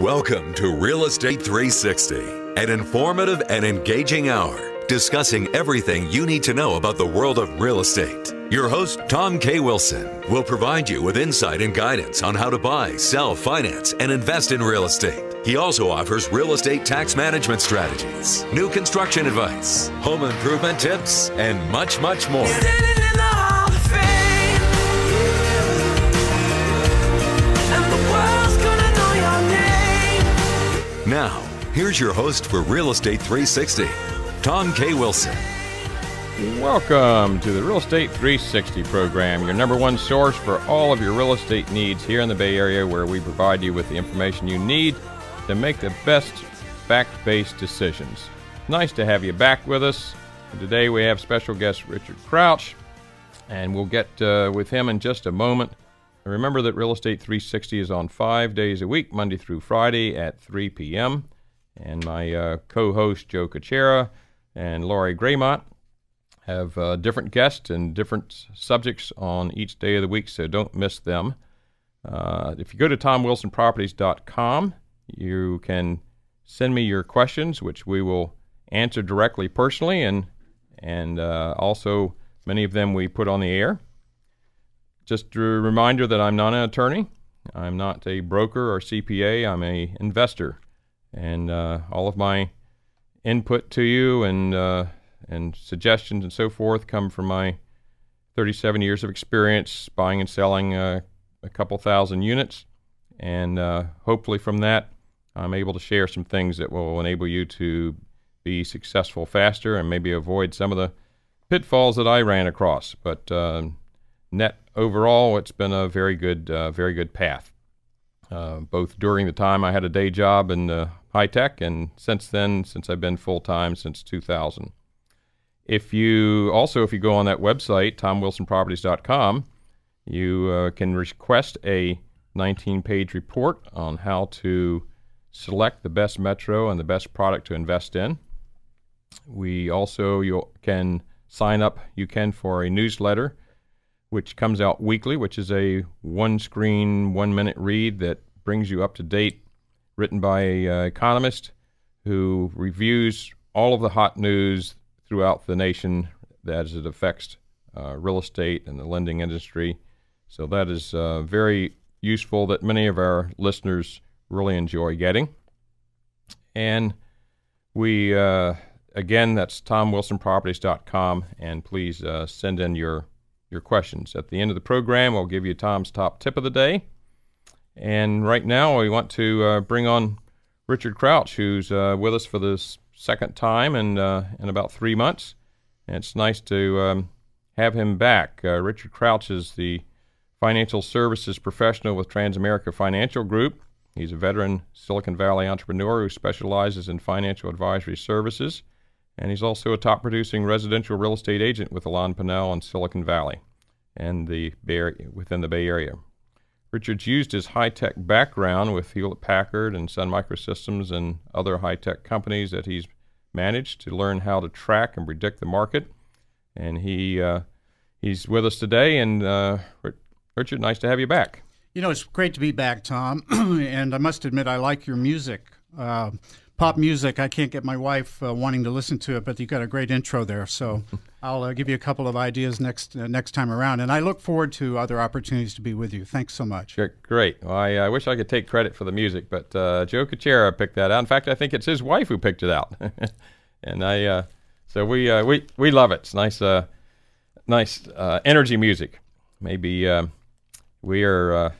Welcome to Real Estate 360, an informative and engaging hour discussing everything you need to know about the world of real estate. Your host, Tom K. Wilson, will provide you with insight and guidance on how to buy, sell, finance, and invest in real estate. He also offers real estate tax management strategies, new construction advice, home improvement tips, and much, much more. Now, here's your host for Real Estate 360, Tom K. Wilson. Welcome to the Real Estate 360 program, your number one source for all of your real estate needs here in the Bay Area, where we provide you with the information you need to make the best fact-based decisions. Nice to have you back with us. And today we have special guest Richard Crouch, and we'll get with him in just a moment. Remember that Real Estate 360 is on 5 days a week, Monday through Friday at 3 p.m. And my co-host Joe Kuchera and Laurie Graymont have different guests and different subjects on each day of the week, so don't miss them. If you go to TomWilsonProperties.com, you can send me your questions, which we will answer directly personally, and also many of them we put on the air. Just a reminder that I'm not an attorney. I'm not a broker or CPA. I'm an investor. And all of my input to you and suggestions and so forth come from my 37 years of experience buying and selling a couple thousand units. And hopefully from that, I'm able to share some things that will enable you to be successful faster and maybe avoid some of the pitfalls that I ran across. But net overall, it's been a very good path, both during the time I had a day job in high tech, and since then, since I've been full-time since 2000. If you go on that website, TomWilsonProperties.com, you can request a 19-page report on how to select the best metro and the best product to invest in. You can sign up for a newsletter which comes out weekly, which is a one-screen, one-minute read that brings you up to date, written by an economist who reviews all of the hot news throughout the nation as it affects real estate and the lending industry. So that is very useful, that many of our listeners really enjoy getting. And we, again, that's TomWilsonProperties.com, and please send in your questions. At the end of the program, I'll give you Tom's top tip of the day. And right now, we want to bring on Richard Crouch, who's with us for the second time in about 3 months. And it's nice to have him back. Richard Crouch is the financial services professional with Transamerica Financial Group. He's a veteran Silicon Valley entrepreneur who specializes in financial advisory services. And he's also a top-producing residential real estate agent with Alan Pinel in Silicon Valley and within the Bay Area. Richard's used his high-tech background with Hewlett Packard and Sun Microsystems and other high-tech companies that he's managed to learn how to track and predict the market. And he's with us today. And Richard, nice to have you back. You know, it's great to be back, Tom. And I must admit, I like your music. Pop music, I can't get my wife wanting to listen to it, but you got a great intro there. So I'll give you a couple of ideas next time around. And I look forward to other opportunities to be with you. Thanks so much. Great. Well, I wish I could take credit for the music, but Joe Kuchera picked that out. In fact, I think it's his wife who picked it out. And so we love it. It's nice energy music. Maybe we are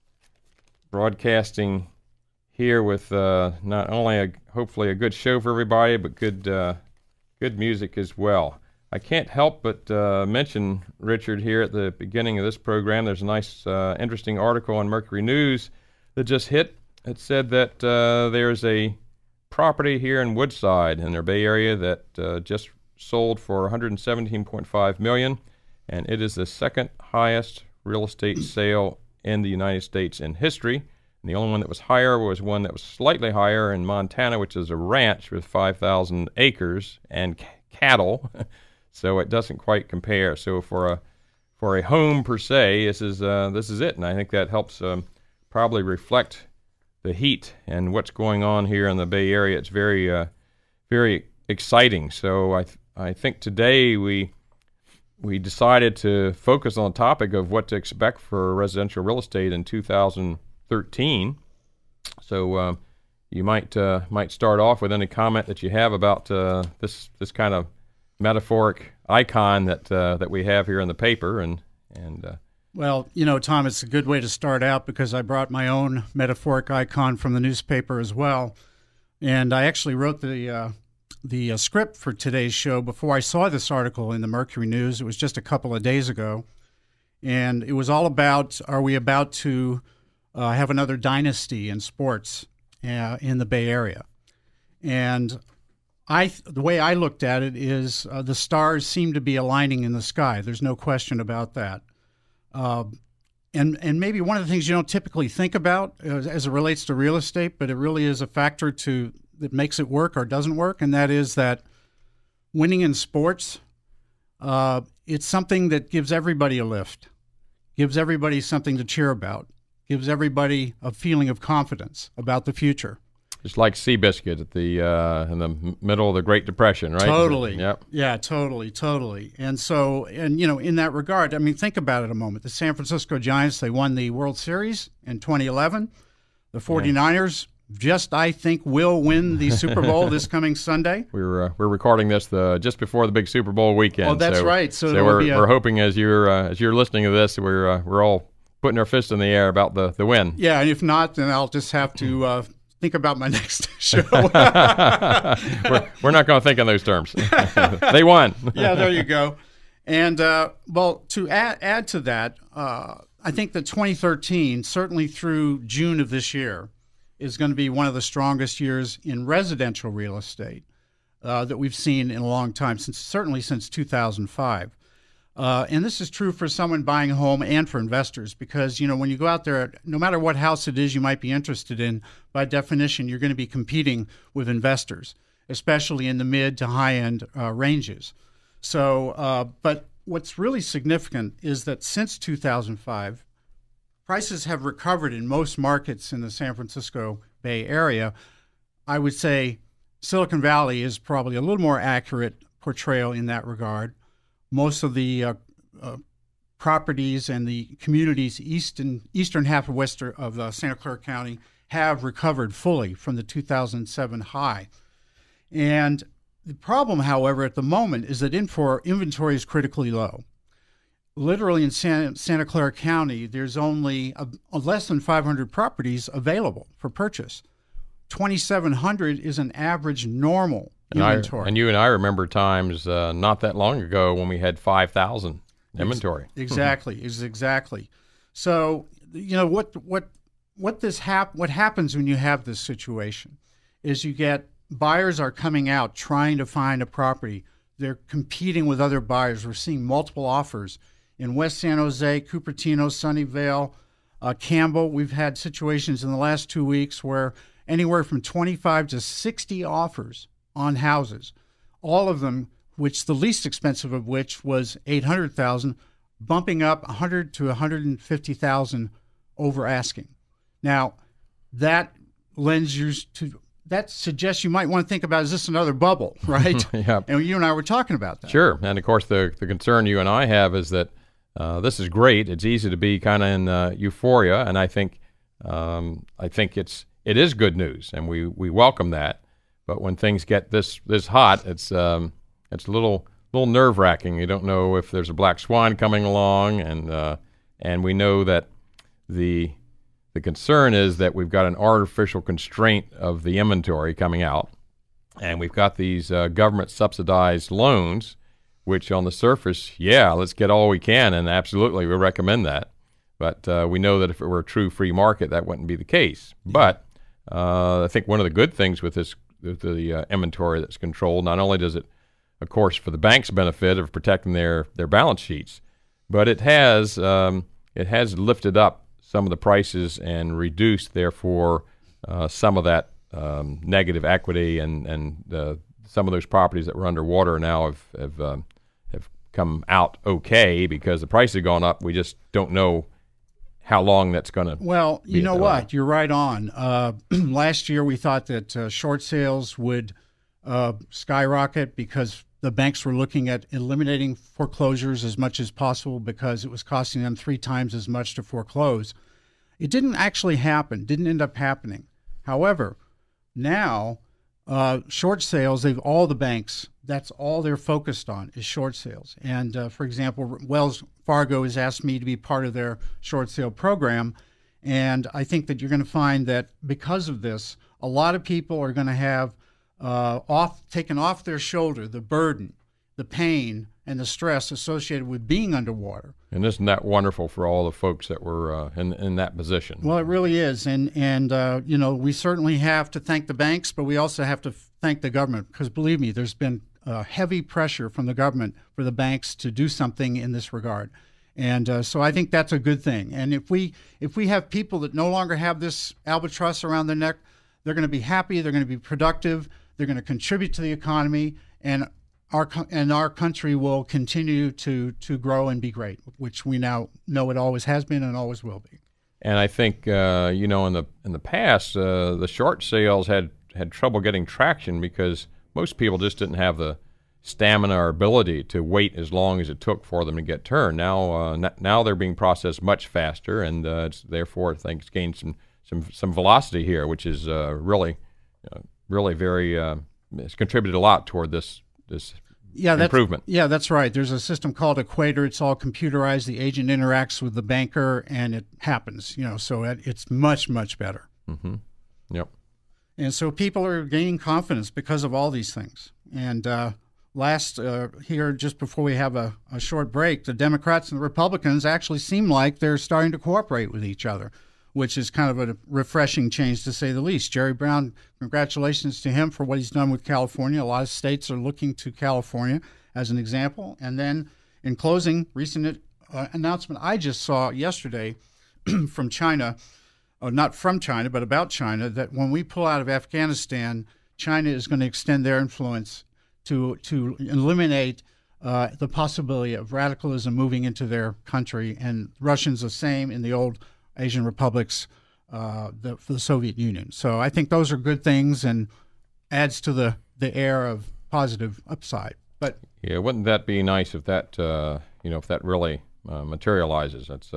broadcasting here with not only hopefully a good show for everybody, but good music as well. I can't help but mention, Richard, here at the beginning of this program, there's a nice, interesting article on Mercury News that just hit. It said that there's a property here in Woodside in their Bay Area that just sold for $117.5 million, and it is the second highest real estate sale in the United States in history. And the only one that was higher was one that was slightly higher in Montana, which is a ranch with 5,000 acres and cattle. So it doesn't quite compare. So for a home per se, this is it, and I think that helps probably reflect heat and what's going on here in the Bay Area. It's very very exciting. So I think today we decided to focus on the topic of what to expect for residential real estate in 2013. So you might start off with any comment that you have about this kind of metaphoric icon that we have here in the paper. Well, you know, Tom, it's a good way to start out because I brought my own metaphoric icon from the newspaper as well, and I actually wrote the script for today's show before I saw this article in the Mercury News. It was just a couple of days ago, and it was all about, are we about to have another dynasty in sports in the Bay Area? And the way I looked at it is the stars seem to be aligning in the sky. There's no question about that. And maybe one of the things you don't typically think about as it relates to real estate, but it really is a factor that makes it work or doesn't work, and that is that winning in sports, it's something that gives everybody a lift, gives everybody something to cheer about, gives everybody a feeling of confidence about the future. It's like Seabiscuit at in the middle of the Great Depression, right? Totally. Yep. Yeah, totally. And so, you know, in that regard, I mean, think about it a moment. The San Francisco Giants, they won the World Series in 2011. The 49ers I think, will win the Super Bowl this coming Sunday. We're recording this just before the big Super Bowl weekend. Oh, that's right. So we're hoping as you're listening to this, we're all putting our fists in the air about the win. Yeah, and if not, then I'll just have to think about my next show. we're not going to think in those terms. They won. Yeah, there you go. And well, to add to that, I think that 2013, certainly through June of this year, is going to be one of the strongest years in residential real estate that we've seen in a long time, certainly since 2005. And this is true for someone buying a home and for investors because, you know, when you go out there, no matter what house it is you might be interested in, by definition, you're going to be competing with investors, especially in the mid to high-end ranges. So, but what's really significant is that since 2005, prices have recovered in most markets in the San Francisco Bay Area. I would say Silicon Valley is probably a little more accurate portrayal in that regard. Most of the properties and the communities eastern half of Santa Clara County have recovered fully from the 2007 high. And the problem, however, at the moment is that inventory is critically low. Literally in Santa Clara County, there's only less than 500 properties available for purchase. 2,700 is an average normal inventory. And you and I remember times not that long ago when we had 5,000 inventory. Exactly. So, you know, what happens when you have this situation is you get buyers are coming out trying to find a property. They're competing with other buyers. We're seeing multiple offers in West San Jose, Cupertino, Sunnyvale, Campbell. We've had situations in the last 2 weeks where anywhere from 25 to 60 offers on houses, all of them, which the least expensive of which was $800,000, bumping up $100,000 to $150,000 over asking. Now, that suggests you might want to think about, is this another bubble, right? Yep. And you and I were talking about that. Sure. And of course, the concern you and I have is that this is great. It's easy to be kind of in euphoria, and I think it is good news, and we welcome that. But when things get this hot, it's a little nerve-wracking. You don't know if there's a black swan coming along, and we know that the concern is that we've got an artificial constraint of the inventory coming out, and we've got these government-subsidized loans, which on the surface, yeah, let's get all we can, and absolutely, we recommend that. But we know that if it were a true free market, that wouldn't be the case. But I think one of the good things with the inventory that's controlled, not only does it, of course, for the bank's benefit of protecting their balance sheets, but it has lifted up some of the prices and reduced, therefore, some of that negative equity, and some of those properties that were underwater now have come out okay because the price has gone up. We just don't know how long that's going to. Well, you know what? You're right on. Last year we thought that short sales would skyrocket because the banks were looking at eliminating foreclosures as much as possible because it was costing them 3 times as much to foreclose. It didn't actually happen, didn't end up happening. However, now short sales, all the banks, that's all they're focused on is short sales. And for example, Wells Fargo has asked me to be part of their short sale program. And I think that you're going to find that because of this, a lot of people are going to have taken off their shoulder the burden, the pain, and the stress associated with being underwater. And isn't that wonderful for all the folks that were in that position? Well, it really is. And you know, we certainly have to thank the banks, but we also have to thank the government because, believe me, there's been heavy pressure from the government for the banks to do something in this regard. And so I think that's a good thing. And if we have people that no longer have this albatross around their neck, they're going to be happy, they're going to be productive, they're going to contribute to the economy, and our country will continue to grow and be great, which we now know it always has been and always will be. And I think you know, in the past, the short sales had trouble getting traction because most people just didn't have the stamina or ability to wait as long as it took for them to get turned. Now they're being processed much faster, and it's therefore I think it's gained some velocity here, which is really very it's contributed a lot toward this improvement. Yeah, that's right. There's a system called Equator. It's all computerized. The agent interacts with the banker, and it happens. You know, so it's much better. Mm-hmm. Yep. And so people are gaining confidence because of all these things. And here, just before we have a short break, the Democrats and the Republicans actually seem like they're starting to cooperate with each other, which is kind of a refreshing change to say the least. Jerry Brown, congratulations to him for what he's done with California. A lot of states are looking to California as an example. And then in closing, recent announcement I just saw yesterday from China, not from China, but about China, that when we pull out of Afghanistan, China is going to extend their influence to eliminate the possibility of radicalism moving into their country. And Russians the same in the old Asian republics for the Soviet Union. So I think those are good things and adds to the air of positive upside. But yeah, wouldn't that be nice if that if that really materializes? Let's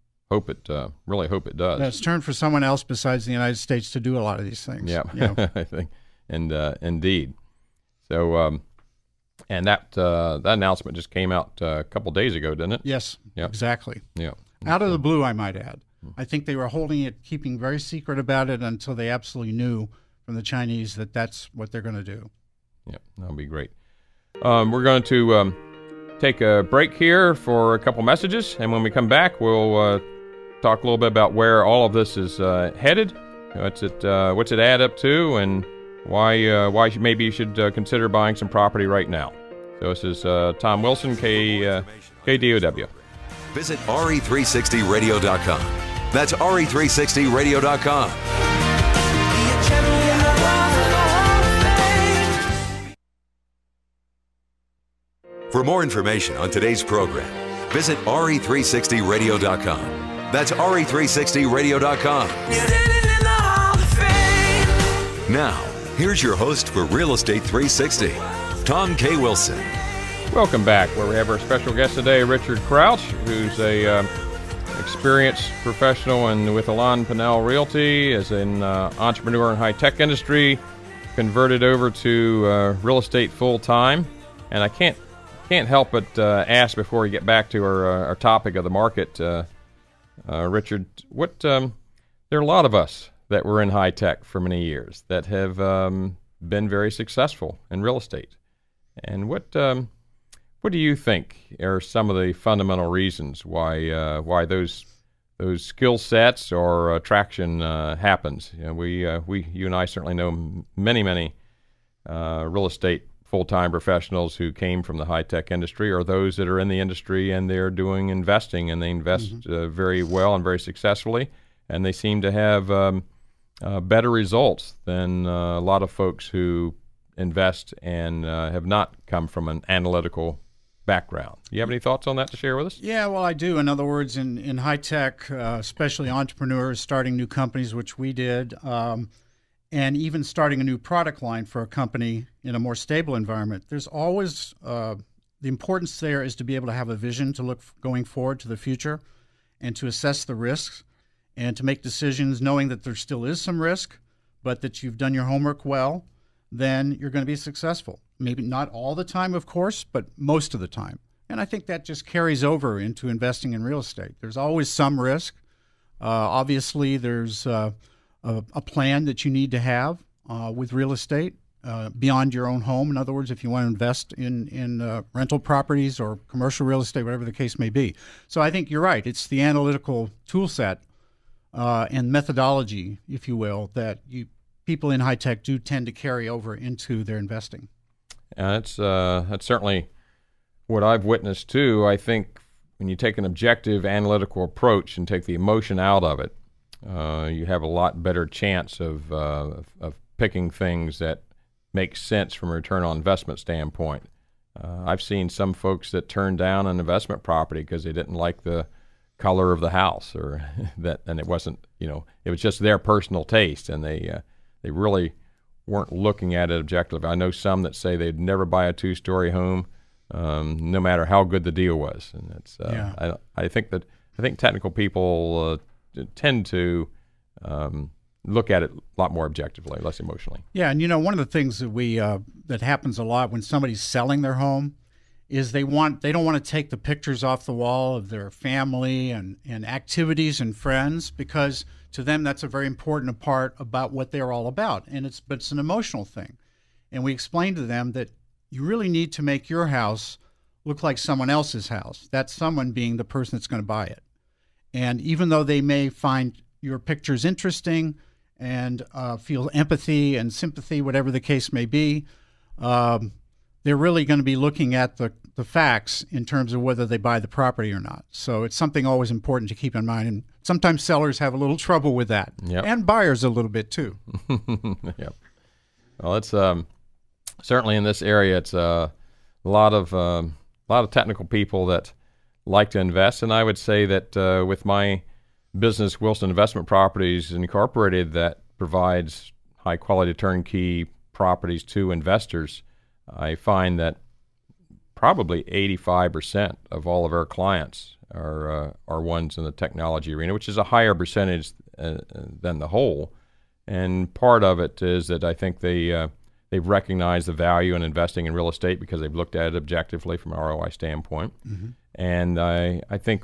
really hope it does. It's turned for someone else besides the United States to do a lot of these things. Yeah, you know. I think, and indeed. So and that announcement just came out a couple days ago, didn't it? Yes. Yep. Exactly. Yeah. Out of the blue, I might add. I think they were holding it, keeping very secret about it until they absolutely knew from the Chinese that that's what they're going to do. Yeah, that'll be great. We're going to take a break here for a couple messages, and when we come back, we'll talk a little bit about where all of this is headed. What's it add up to, and why maybe you should consider buying some property right now. So this is Tom Wilson, KDOW. Visit RE360radio.com. That's RE360radio.com. For more information on today's program, visit RE360radio.com. That's RE360radio.com. Now, here's your host for Real Estate 360, Tom K. Wilson. Welcome back, where we have our special guest today, Richard Crouch, who's a experienced professional and with Alan Pinel Realty, as an entrepreneur in high-tech industry, converted over to real estate full-time. And I can't help but ask before we get back to our topic of the market, Richard, there are a lot of us that were in high-tech for many years that have been very successful in real estate. And what do you think are some of the fundamental reasons why those skill sets or attraction happens? You know, you and I certainly know many real estate full-time professionals who came from the high-tech industry, or those that are in the industry and they're doing investing, and they invest very well and very successfully, and they seem to have better results than a lot of folks who invest and have not come from an analytical background. You have any thoughts on that to share with us? Yeah, well, I do. In other words, in high tech, especially entrepreneurs starting new companies, which we did, and even starting a new product line for a company in a more stable environment, there's always the importance there is to be able to have a vision to look going forward to the future and to assess the risks and to make decisions knowing that there still is some risk, but that you've done your homework well, then you're going to be successful. Maybe not all the time, of course, but most of the time. And I think that just carries over into investing in real estate. There's always some risk. Obviously, there's a plan that you need to have with real estate beyond your own home. In other words, if you want to invest in rental properties or commercial real estate, whatever the case may be. So I think you're right. It's the analytical tool set and methodology, if you will, that people in high tech do tend to carry over into their investing. That's certainly what I've witnessed too. I think when you take an objective analytical approach and take the emotion out of it, you have a lot better chance of picking things that make sense from a return on investment standpoint. I've seen some folks that turn down an investment property because they didn't like the color of the house, or that, and it wasn't, it was just their personal taste, and they really weren't looking at it objectively. I know some that say they'd never buy a two-story home, no matter how good the deal was, and it's. I think technical people tend to look at it a lot more objectively, less emotionally. Yeah, and one of the things that that happens a lot when somebody's selling their home is they don't want to take the pictures off the wall of their family and activities and friends, because to them that's a very important part about what they're all about, but it's an emotional thing. And we explain to them that you really need to make your house look like someone else's house. That someone being the person that's going to buy it. And even though they may find your pictures interesting and feel empathy and sympathy, whatever the case may be, they're really going to be looking at the facts in terms of whether they buy the property or not. So it's something always important to keep in mind. And sometimes sellers have a little trouble with that, and buyers a little bit too. Yep. Well, it's certainly in this area, it's a lot of technical people that like to invest, and I would say that with my business, Wilson Investment Properties Incorporated, that provides high quality turnkey properties to investors, I find that probably 85% of all of our clients are ones in the technology arena, which is a higher percentage than the whole. And part of it is that I think they've recognized the value in investing in real estate because they've looked at it objectively from an ROI standpoint. Mm-hmm. And I think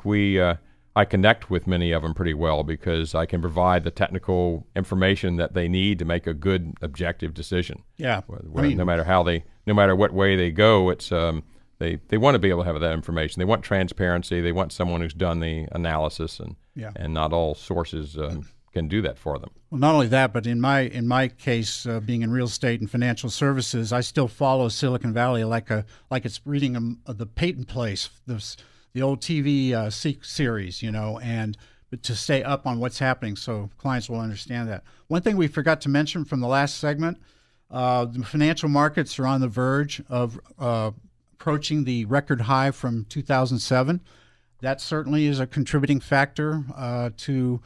I connect with many of them pretty well because I can provide the technical information that they need to make a good objective decision. Yeah, no matter what way they go, it's they want to be able to have that information. They want transparency. They want someone who's done the analysis, and not all sources can do that for them. Well, not only that, but in my case, being in real estate and financial services, I still follow Silicon Valley like it's reading the Peyton Place, the old TV series, and to stay up on what's happening so clients will understand that. One thing we forgot to mention from the last segment, the financial markets are on the verge of approaching the record high from 2007. That certainly is a contributing factor to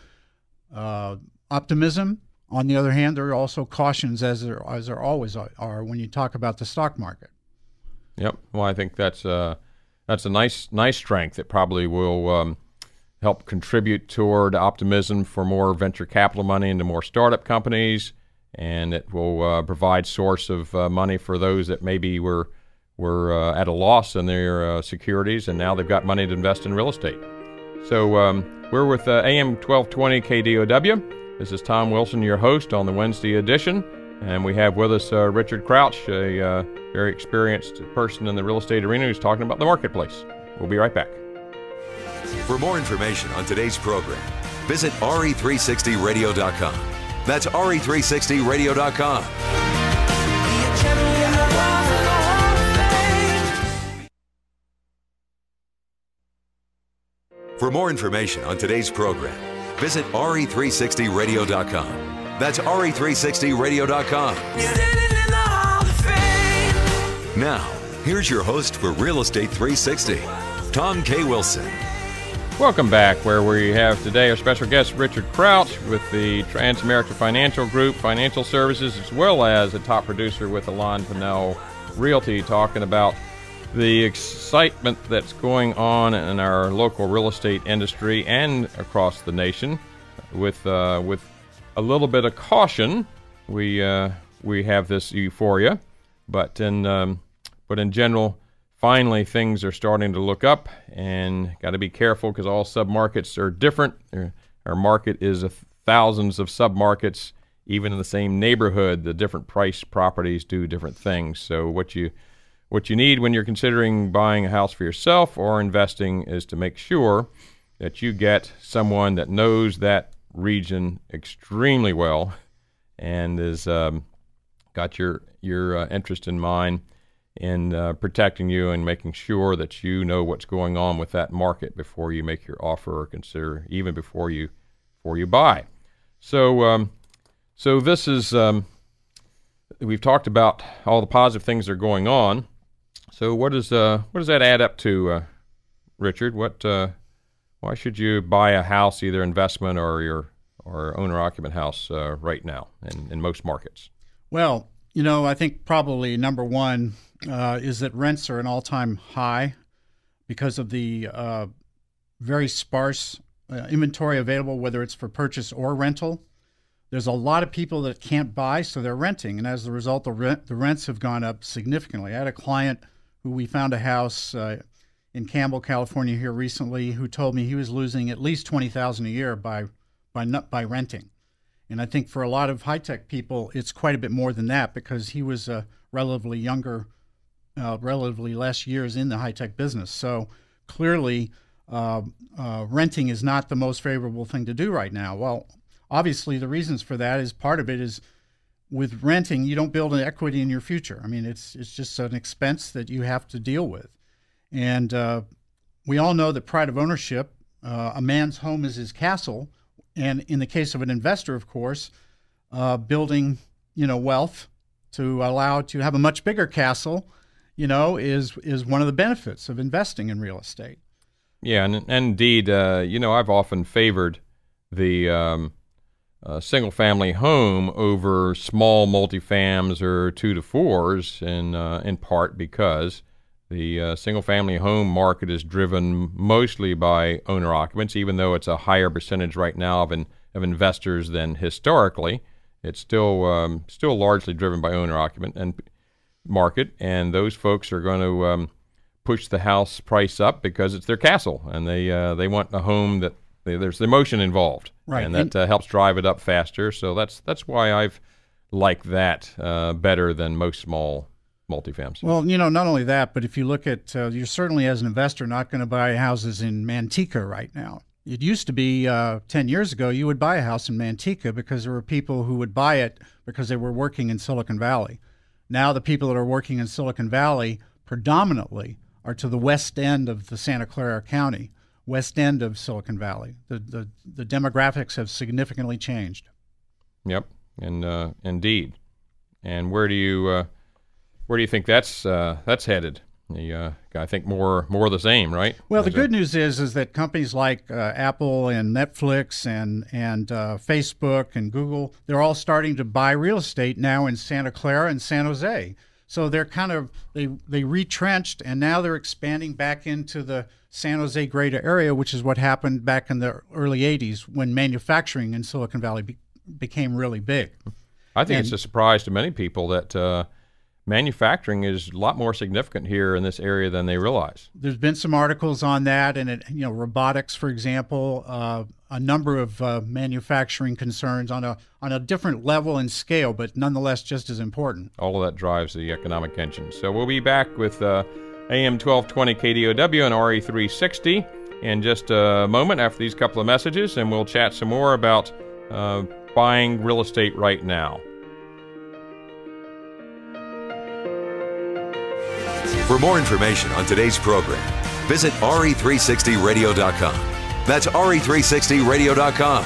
optimism. On the other hand, there are also cautions, as there always are when you talk about the stock market. Yep. Well, I think that's a nice strength that probably will help contribute toward optimism for more venture capital money into more startup companies, and it will provide source of money for those that maybe were at a loss in their securities, and now they've got money to invest in real estate. So we're with AM 1220 KDOW. This is Tom Wilson, your host on the Wednesday edition, and we have with us Richard Crouch, a very experienced person in the real estate arena who's talking about the marketplace. We'll be right back. For more information on today's program, visit RE360radio.com. That's RE360radio.com. For more information on today's program, visit RE360radio.com. That's RE360radio.com. Now, here's your host for Real Estate 360, Tom K. Wilson. Welcome back, where we have today our special guest, Richard Crouch, with the Transamerica Financial Group, financial services, as well as a top producer with Alan Pinel Realty, talking about the excitement that's going on in our local real estate industry and across the nation. With a little bit of caution, we have this euphoria, but in general, finally, things are starting to look up, and got to be careful because all submarkets are different. Our market is thousands of submarkets, even in the same neighborhood. The different price properties do different things. So what you need when you're considering buying a house for yourself or investing is to make sure that you get someone that knows that region extremely well and is got your interest in mind in protecting you and making sure that you know what's going on with that market before you make your offer, or consider even before you buy. So this is we've talked about all the positive things that are going on. So what does that add up to, Richard? Why should you buy a house, either investment or owner-occupant house, right now in most markets? Well, I think probably number one is that rents are an all-time high because of the very sparse inventory available, whether it's for purchase or rental. There's a lot of people that can't buy, so they're renting, and as a result, the rents have gone up significantly. I had a client who we found a house in Campbell, California here recently, who told me he was losing at least $20,000 a year by renting. And I think for a lot of high-tech people, it's quite a bit more than that, because he was relatively younger, relatively less years in the high-tech business. So clearly, renting is not the most favorable thing to do right now. Well, obviously, the reasons for that is part of it is with renting, you don't build an equity in your future. I mean, it's just an expense that you have to deal with. And we all know that pride of ownership, a man's home is his castle. And in the case of an investor, of course, building, wealth to allow to have a much bigger castle, is one of the benefits of investing in real estate. Yeah, and indeed, I've often favored the single-family home over small multifams or 2 to 4s, in part because the single-family home market is driven mostly by owner-occupants, even though it's a higher percentage right now of investors than historically. It's still largely driven by owner-occupant and market, and those folks are going to push the house price up because it's their castle, and they want a home that there's emotion involved, right, and that helps drive it up faster. So that's why I've liked that better than most small multifamilies. Well, not only that, but if you look at, you're certainly as an investor not going to buy houses in Manteca right now. It used to be 10 years ago, you would buy a house in Manteca because there were people who would buy it because they were working in Silicon Valley. Now the people that are working in Silicon Valley predominantly are to the west end of the Santa Clara County, west end of Silicon Valley. The demographics have significantly changed. Yep, and indeed. And where do you think that's headed? I think more of the same, right? Well, the good news is that companies like Apple and Netflix and Facebook and Google, they're all starting to buy real estate now in Santa Clara and San Jose. So they're they retrenched, and now they're expanding back into the San Jose greater area, which is what happened back in the early 80s when manufacturing in Silicon Valley became really big. I think it's a surprise to many people that manufacturing is a lot more significant here in this area than they realize. There's been some articles on that, and robotics, for example, a number of manufacturing concerns on a different level and scale, but nonetheless just as important. All of that drives the economic engine. So we'll be back with AM 1220 KDOW and RE360 in just a moment after these couple of messages, and we'll chat some more about buying real estate right now. For more information on today's program, visit RE360radio.com. That's RE360radio.com.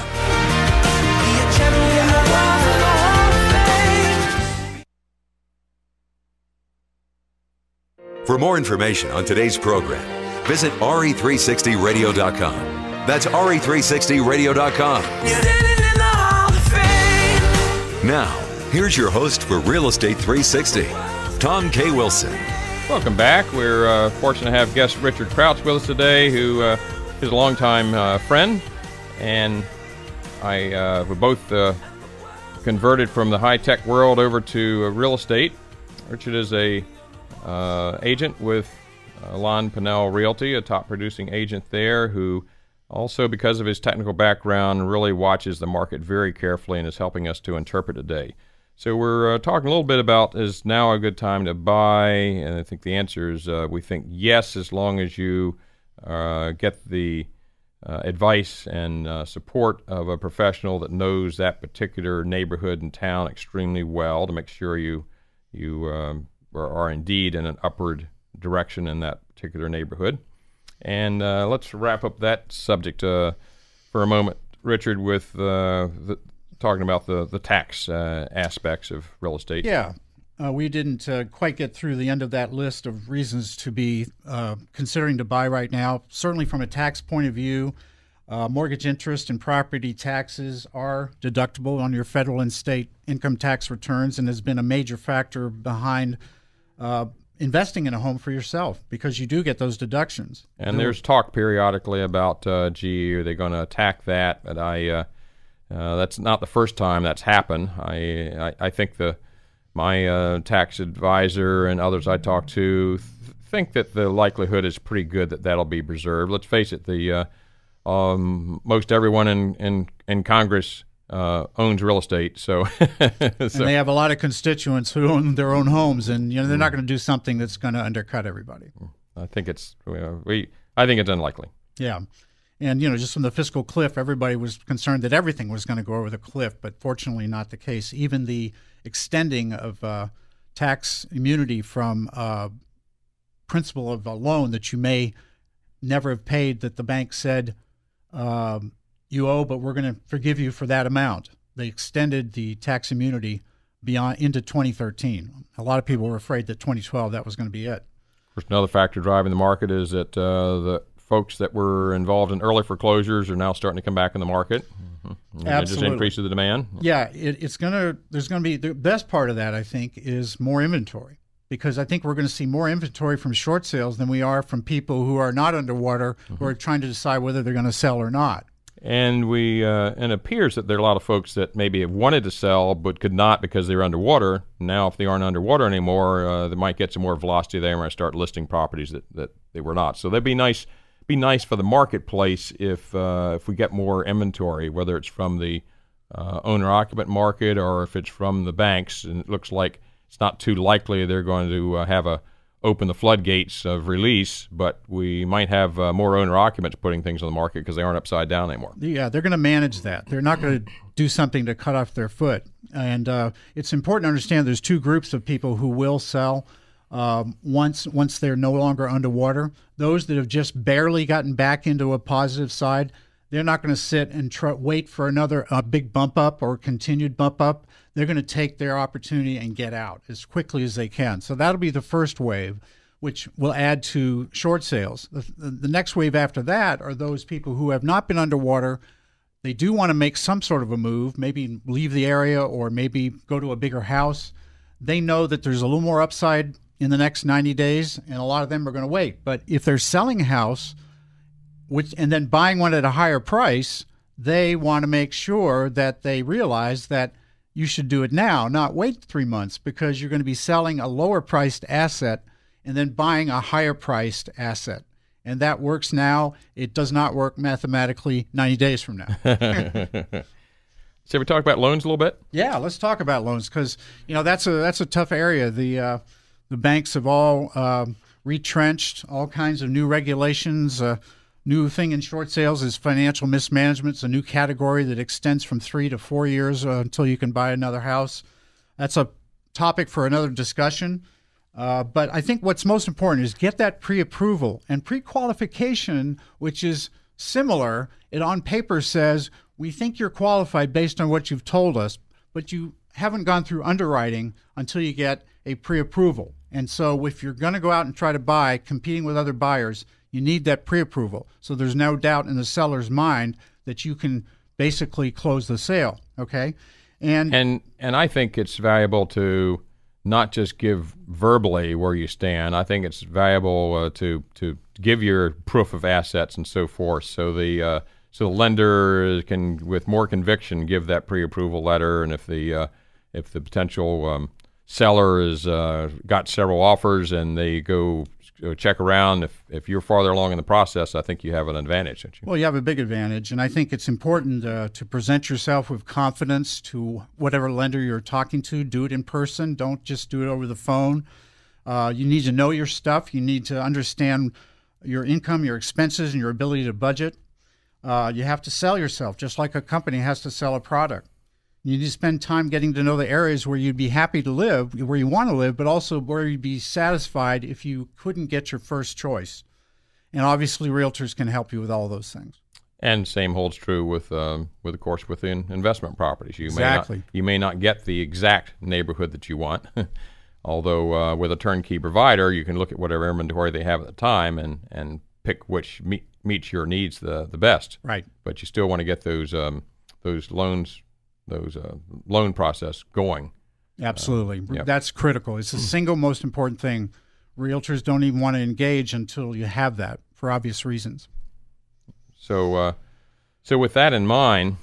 For more information on today's program, visit RE360radio.com. That's RE360radio.com. Now, here's your host for Real Estate 360, Tom K. Wilson. Welcome back. We're fortunate to have guest Richard Crouch with us today, who is a longtime friend, and we both converted from the high-tech world over to real estate. Richard is a agent with Alan Pinel Realty, a top-producing agent there, who also, because of his technical background, really watches the market very carefully and is helping us to interpret today. So we're talking a little bit about, is now a good time to buy? And I think the answer is we think yes, as long as you get the advice and support of a professional that knows that particular neighborhood and town extremely well, to make sure you are indeed in an upward direction in that particular neighborhood. And let's wrap up that subject for a moment, Richard, with talking about the tax aspects of real estate. Yeah. We didn't quite get through the end of that list of reasons to be considering to buy right now. Certainly from a tax point of view, mortgage interest and property taxes are deductible on your federal and state income tax returns, and has been a major factor behind investing in a home for yourself, because you do get those deductions. And there's talk periodically about, gee, are they going to attack that? But that's not the first time that's happened. I think my tax advisor and others I talk to think that the likelihood is pretty good that that'll be preserved. Let's face it, the most everyone in Congress owns real estate, so and they have a lot of constituents who own their own homes, and they're not going to do something that's going to undercut everybody. I think it's I think it's unlikely. Yeah. And, just from the fiscal cliff, everybody was concerned that everything was going to go over the cliff, but fortunately not the case. Even the extending of tax immunity from principal of a loan that you may never have paid, that the bank said you owe, but we're going to forgive you for that amount. They extended the tax immunity beyond into 2013. A lot of people were afraid that 2012 that was going to be it. Of course, another factor driving the market is that the folks that were involved in early foreclosures are now starting to come back in the market. Mm-hmm. That just increases the demand. Yeah, there's going to be, the best part of that, I think, is more inventory, because I think we're going to see more inventory from short sales than we are from people who are not underwater, who are trying to decide whether they're going to sell or not. And and it appears that there are a lot of folks that maybe have wanted to sell but could not because they were underwater. Now, if they aren't underwater anymore, they might get some more velocity there and might start listing properties that they were not. So that'd be nice. Be nice for the marketplace if we get more inventory, whether it's from the owner-occupant market or if it's from the banks. And it looks like it's not too likely they're going to open the floodgates of release, but we might have more owner-occupants putting things on the market because they aren't upside down anymore. Yeah, they're going to manage that. They're not going to do something to cut off their foot. And it's important to understand there's two groups of people who will sell once they're no longer underwater. Those that have just barely gotten back into a positive side, they're not going to sit and wait for another big bump up or continued bump up. They're going to take their opportunity and get out as quickly as they can. So that'll be the first wave, which will add to short sales. The next wave after that are those people who have not been underwater. They do want to make some sort of a move, maybe leave the area or maybe go to a bigger house. They know that there's a little more upside in the next 90 days, and a lot of them are going to wait. But if they're selling a house and then buying one at a higher price, they want to make sure that they realize that you should do it now, not wait 3 months, because you're going to be selling a lower priced asset and then buying a higher priced asset. And that works now. It does not work mathematically 90 days from now. So we talk about loans a little bit? Yeah, let's talk about loans, because that's a tough area. The banks have all retrenched, all kinds of new regulations. New thing in short sales is financial mismanagement. It's a new category that extends from 3 to 4 years until you can buy another house. That's a topic for another discussion. But I think what's most important is get that pre-approval and pre-qualification, which is similar. It on paper says, we think you're qualified based on what you've told us, but you haven't gone through underwriting until you get a pre-approval. And so if you're going to go out and try to buy, competing with other buyers, you need that pre-approval. So there's no doubt in the seller's mind that you can basically close the sale, okay? And I think it's valuable to not just give verbally where you stand. I think it's valuable to give your proof of assets and so forth, so the lender can, with more conviction, give that pre-approval letter. And if the potential seller has got several offers and they go check around, if you're farther along in the process, I think you have an advantage, don't you? Well, you have a big advantage, and I think it's important to present yourself with confidence to whatever lender you're talking to. Do it in person. Don't just do it over the phone. You need to know your stuff. You need to understand your income, your expenses, and your ability to budget. You have to sell yourself, just like a company has to sell a product. You need to spend time getting to know the areas where you'd be happy to live, where you want to live, but also where you'd be satisfied if you couldn't get your first choice. And obviously, realtors can help you with all those things. And same holds true with of course, within investment properties. Exactly. You may not get the exact neighborhood that you want, although with a turnkey provider, you can look at whatever inventory they have at the time and pick which meets your needs the best. Right. But you still want to get those loans. Loan process going. Absolutely. Yep. That's critical. It's the single most important thing. Realtors don't even want to engage until you have that, for obvious reasons. So with that in mind,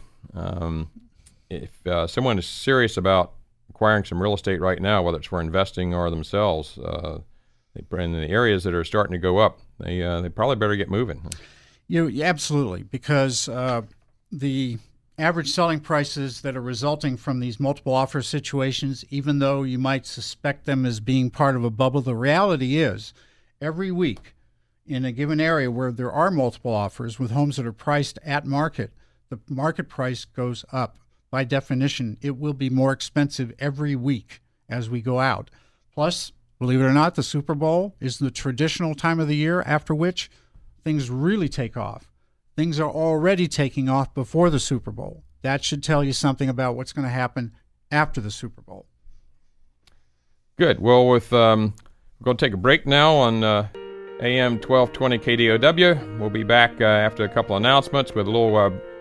if someone is serious about acquiring some real estate right now, whether it's for investing or themselves, in the areas that are starting to go up, they probably better get moving. Absolutely, because the average selling prices that are resulting from these multiple offer situations, even though you might suspect them as being part of a bubble, the reality is every week in a given area where there are multiple offers with homes that are priced at market, the market price goes up. By definition, it will be more expensive every week as we go out. Plus, believe it or not, the Super Bowl is the traditional time of the year after which things really take off. Things are already taking off before the Super Bowl. That should tell you something about what's going to happen after the Super Bowl. Good. Well, we're going to take a break now on AM 1220 KDOW. We'll be back after a couple announcements with a little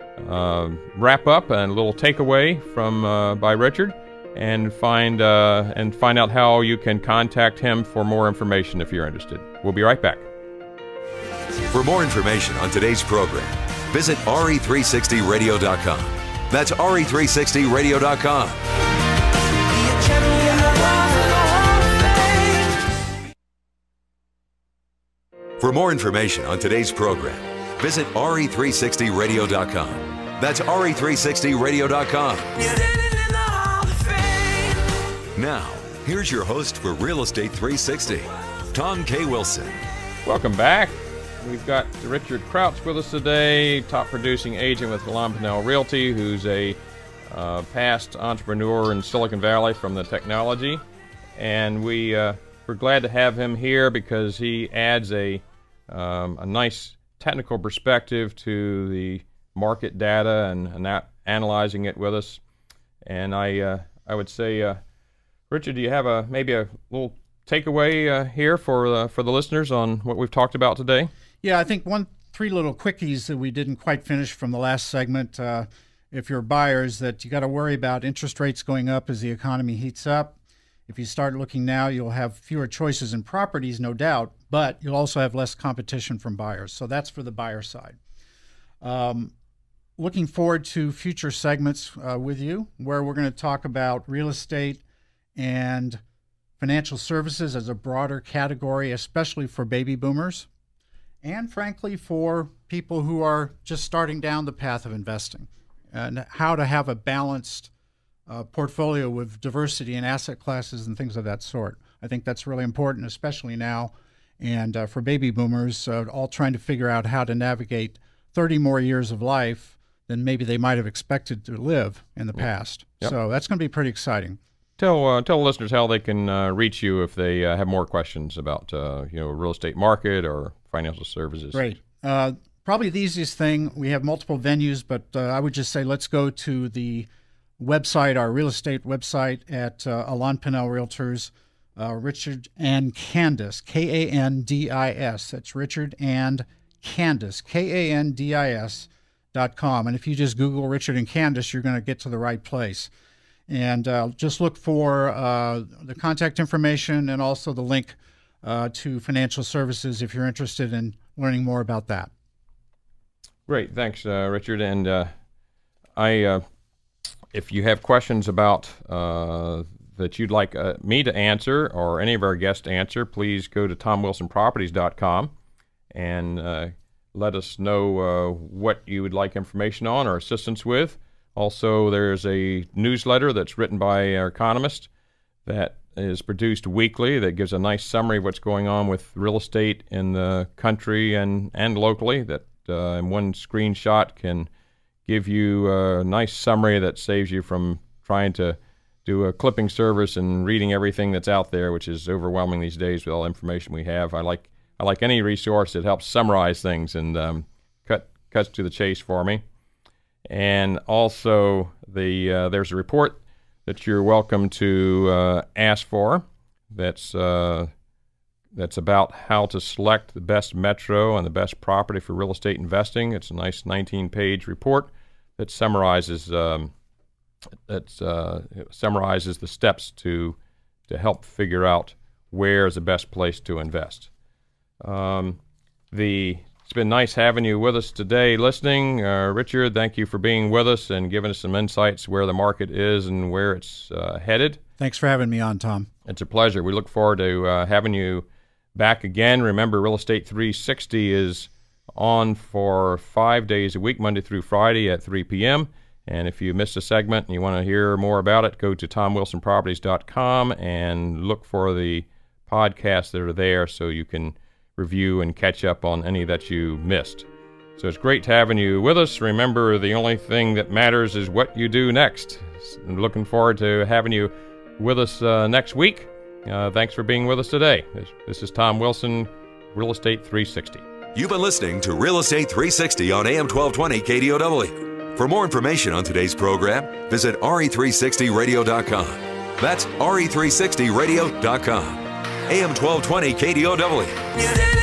wrap up and a little takeaway from by Richard, and find out how you can contact him for more information if you're interested. We'll be right back. For more information on today's program, visit RE360radio.com. That's RE360radio.com. For more information on today's program, visit RE360radio.com. That's RE360radio.com. Now, here's your host for Real Estate 360, Tom K. Wilson. Welcome back. We've got Richard Crouch with us today, top producing agent with Alan Pinel Realty, who's a past entrepreneur in Silicon Valley from the technology. And we're glad to have him here because he adds a nice technical perspective to the market data and analyzing it with us. And I would say, Richard, do you have maybe a little takeaway here for the listeners on what we've talked about today? Yeah, I think three little quickies that we didn't quite finish from the last segment. If you're buyers, that you got to worry about interest rates going up as the economy heats up. If you start looking now, you'll have fewer choices in properties, no doubt, but you'll also have less competition from buyers. So that's for the buyer side. Looking forward to future segments with you, where we're going to talk about real estate and financial services as a broader category, especially for baby boomers, and frankly for people who are just starting down the path of investing, and how to have a balanced portfolio with diversity in asset classes and things of that sort. I think that's really important, especially now, and for baby boomers, all trying to figure out how to navigate 30 more years of life than maybe they might have expected to live in the past. Yep. So that's going to be pretty exciting. Tell listeners how they can reach you if they have more questions about real estate market or financial services. Great. Probably the easiest thing, we have multiple venues, but I would just say let's go to the website, our real estate website at Alan Pinel Realtors. Richard and Candice, K-A-N-D-I-S. That's Richard and Candice, K-A-N-D-I-S.com. And if you just Google Richard and Candice, you're going to get to the right place. And just look for the contact information and also the link to financial services if you're interested in learning more about that. Great. Thanks, Richard. And if you have questions about that you'd like me to answer or any of our guests to answer, please go to TomWilsonProperties.com and let us know what you would like information on or assistance with. Also, there's a newsletter that's written by our economist that is produced weekly that gives a nice summary of what's going on with real estate in the country and locally, that in one screenshot can give you a nice summary that saves you from trying to do a clipping service and reading everything that's out there, which is overwhelming these days with all the information we have. I like any resource that helps summarize things and cuts to the chase for me. And also, there's a report that you're welcome to ask for. That's about how to select the best metro and the best property for real estate investing. It's a nice 19-page report that summarizes the steps to help figure out where is the best place to invest. It's been nice having you with us today listening. Richard, thank you for being with us and giving us some insights where the market is and where it's headed. Thanks for having me on, Tom. It's a pleasure. We look forward to having you back again. Remember, Real Estate 360 is on for 5 days a week, Monday through Friday at 3 p.m. And if you missed a segment and you want to hear more about it, go to TomWilsonProperties.com and look for the podcasts that are there so you can review and catch up on any that you missed. So it's great having you with us. Remember, the only thing that matters is what you do next. I'm looking forward to having you with us next week. Thanks for being with us today. This is Tom Wilson, Real Estate 360. You've been listening to Real Estate 360 on AM 1220 KDOW. For more information on today's program, visit RE360radio.com. That's RE360radio.com. AM 1220 KDOW.